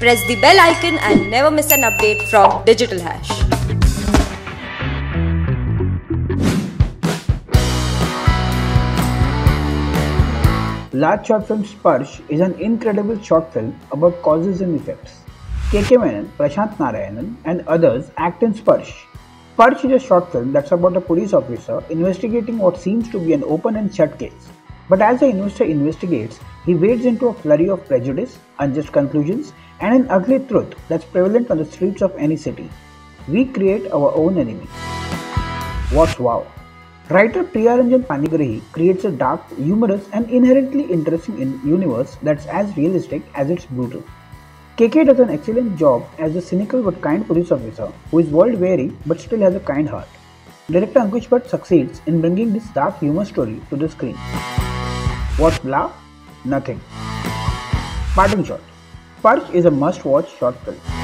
Press the bell icon and never miss an update from Digital Hash. Large short film Sparsh is an incredible short film about causes and effects. Kay Kay Menon, Prashant Narayanan and others act in Sparsh. Sparsh is a short film that's about a police officer investigating what seems to be an open and shut case. But as the investigates, he wades into a flurry of prejudice, unjust conclusions and an ugly truth that's prevalent on the streets of any city. We create our own enemy. What's wow? Writer Priyaranjan Panigrahi creates a dark, humorous and inherently interesting universe that's as realistic as it's brutal. KK does an excellent job as a cynical but kind police officer who is world-weary but still has a kind heart. Director Ankush Bhatt succeeds in bringing this dark humor story to the screen. What's blah? Nothing. Parting shot. Sparsh is a must-watch short film.